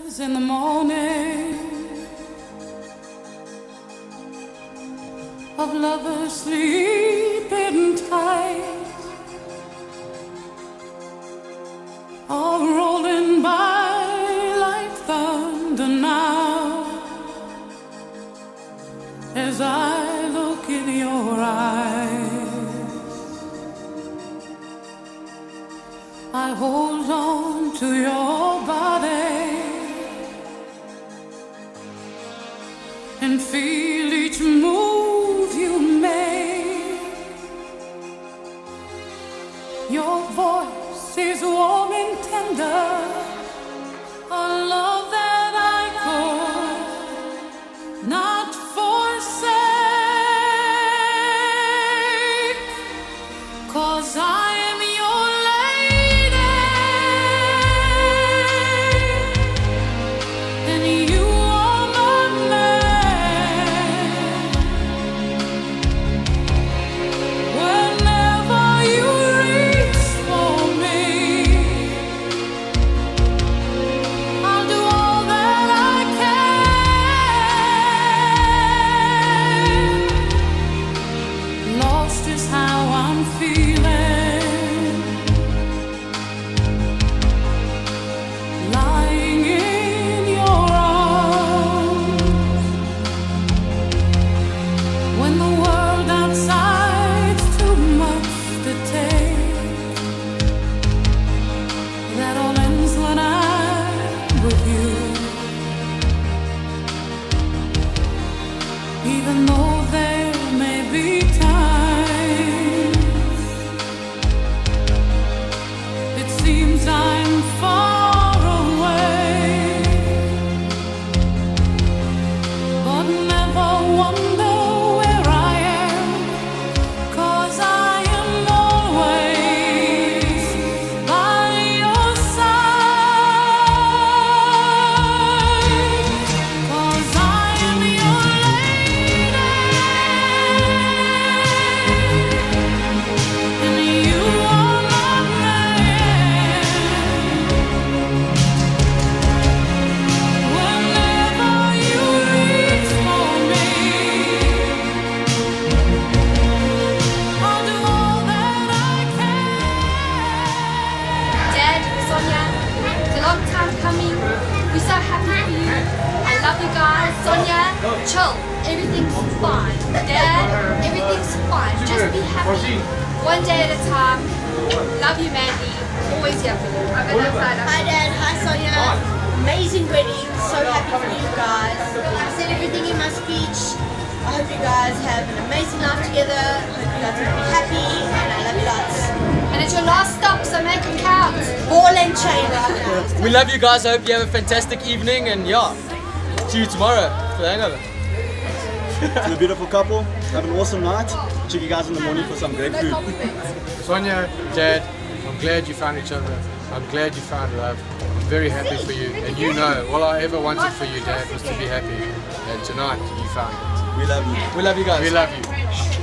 In the morning of lovers sleeping tight, all rolling by like thunder now, as I look in your eyes, I hold on to your body and feel each move you make. Your voice is warm and tender, a love that I could not forsake, 'cause I am your lady and you are my man. Whenever you reach for me, I'll do all that I can. Lost is how I'm feeling, lying in your arms, when the world outside's too much to take. That all ends when I'm with you, even though there may be times it seems I'm far away, but never wonder where I am, 'cause I am always by your side, 'cause I am your lady and you are my man. Whenever you reach for me, I'll do all that I can. Dad, Sonia, it's a long time coming. We're so happy for you. I love you guys. Sonia, chill. Everything's fine. Dad, everything's fine. Just be happy. One day at a time. Love you, Mandy. Always here for you. I'm gonna apply that. Hi Dad, hi Sonia. Amazing wedding, so happy for you guys. I said everything in my speech. I hope you guys have an amazing life together. I hope you guys will be happy and I love you lots. And it's your last stop, so make it count. Ball and chain right now. We love you guys. I hope you have a fantastic evening, and yeah, see you tomorrow for the hangover. To the beautiful couple, have an awesome night. Check you guys in the morning for some great food. Sonia, Dad, I'm glad you found each other. I'm glad you found love. I'm very happy for you. And you know, all I ever wanted for you, Dad, was to be happy. And tonight, you found it. We love you. We love you guys. We love you.